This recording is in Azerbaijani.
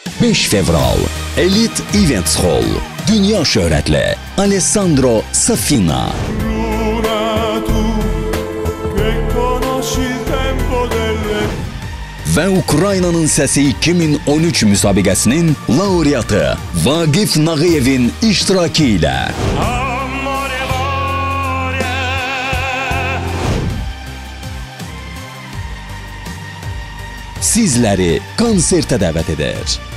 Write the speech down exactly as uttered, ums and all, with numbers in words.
beş fevral Elite Events Hall. Dünya şöhrətli Alessandro Safina. Və Ukraynanın səsi iki min on üç müsabiqəsinin laureatı Vaqif Nağıyevin iştirakı ilə sizləri konsertə dəvət edir.